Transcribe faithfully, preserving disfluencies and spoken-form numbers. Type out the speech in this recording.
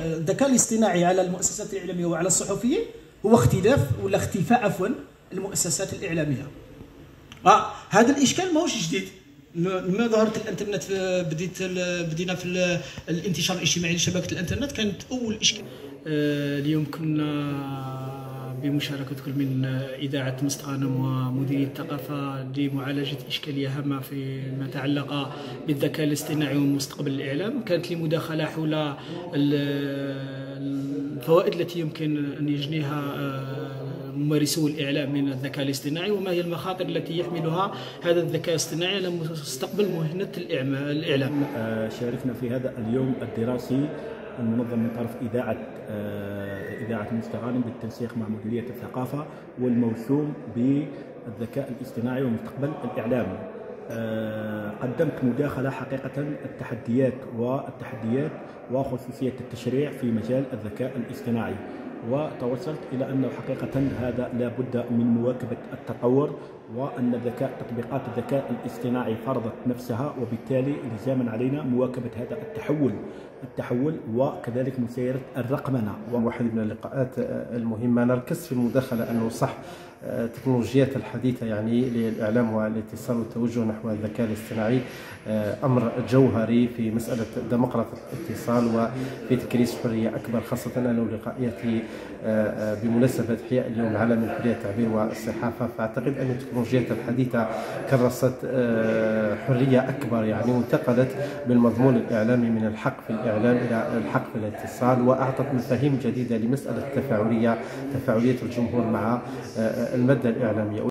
الذكاء الاصطناعي على المؤسسات الإعلامية وعلى الصحفيين هو اختلاف ولا اختفاء عفوا المؤسسات الإعلامية. آه هذا الإشكال ماهوش جديد. لما ظهرت الانترنت بديت بدينا في الانتشار الاجتماعي لشبكه الانترنت كانت اول اشكال. اليوم كنا بمشاركتكم من اذاعه مستغانم ومديريه الثقافه لمعالجه اشكاليه هامه فيما يتعلق بالذكاء الاصطناعي ومستقبل الاعلام. كانت لي مداخله حول الفوائد التي يمكن ان يجنيها ممارسو الإعلام من الذكاء الاصطناعي، وما هي المخاطر التي يحملها هذا الذكاء الاصطناعي على مستقبل مهنة الإعلام. شاركنا في هذا اليوم الدراسي المنظم من طرف إذاعة إذاعة مستغانم بالتنسيق مع مديرية الثقافة والموسوم بالذكاء الاصطناعي ومستقبل الإعلام. قدمت مداخلة حقيقة التحديات والتحديات وخصوصية التشريع في مجال الذكاء الاصطناعي، وتوصلت إلى أنه حقيقة هذا لا بد من مواكبة التطور، وأن الذكاء تطبيقات الذكاء الاصطناعي فرضت نفسها، وبالتالي لزاما علينا مواكبة هذا التحول التحول وكذلك مسيرة الرقمنة. واحد من اللقاءات المهمة نركز في المداخلة أنه صح التكنولوجيات الحديثة يعني للإعلام والاتصال والتوجه نحو الذكاء الاصطناعي أمر جوهري في مسألة ديمقراطية الاتصال وفي تكريس حرية أكبر، خاصة أنه لقائيتي بمناسبة إحياء اليوم العالمي لحرية التعبير والصحافة. فأعتقد أن التكنولوجيات الحديثة كرست حرية أكبر يعني، وانتقلت بالمضمون الإعلامي من الحق في الإعلام إلى الحق في الاتصال، وأعطت مفاهيم جديدة لمسألة التفاعلية تفاعلية الجمهور مع المادة الإعلامية.